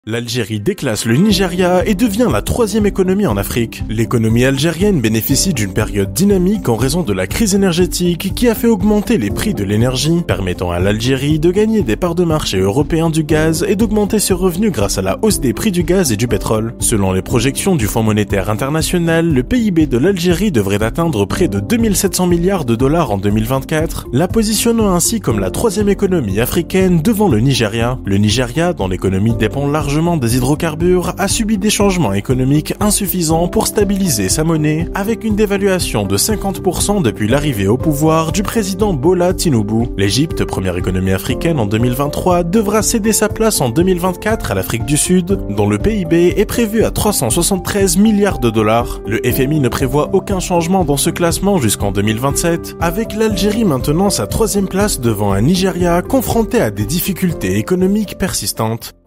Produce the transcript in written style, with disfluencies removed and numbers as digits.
L'Algérie déclasse le Nigeria et devient la troisième économie en Afrique. L'économie algérienne bénéficie d'une période dynamique en raison de la crise énergétique qui a fait augmenter les prix de l'énergie, permettant à l'Algérie de gagner des parts de marché européens du gaz et d'augmenter ses revenus grâce à la hausse des prix du gaz et du pétrole. Selon les projections du Fonds monétaire international, le PIB de l'Algérie devrait atteindre près de 2700 milliards de dollars en 2024, la positionnant ainsi comme la troisième économie africaine devant le Nigeria. Le Nigeria, dont l'économie dépend largement des hydrocarbures, a subi des changements économiques insuffisants pour stabiliser sa monnaie, avec une dévaluation de 50% depuis l'arrivée au pouvoir du président Bola Tinubu. L'Égypte, première économie africaine en 2023, devra céder sa place en 2024 à l'Afrique du Sud, dont le PIB est prévu à 373 milliards de dollars. Le FMI ne prévoit aucun changement dans ce classement jusqu'en 2027, avec l'Algérie maintenant sa troisième place devant un Nigeria confronté à des difficultés économiques persistantes.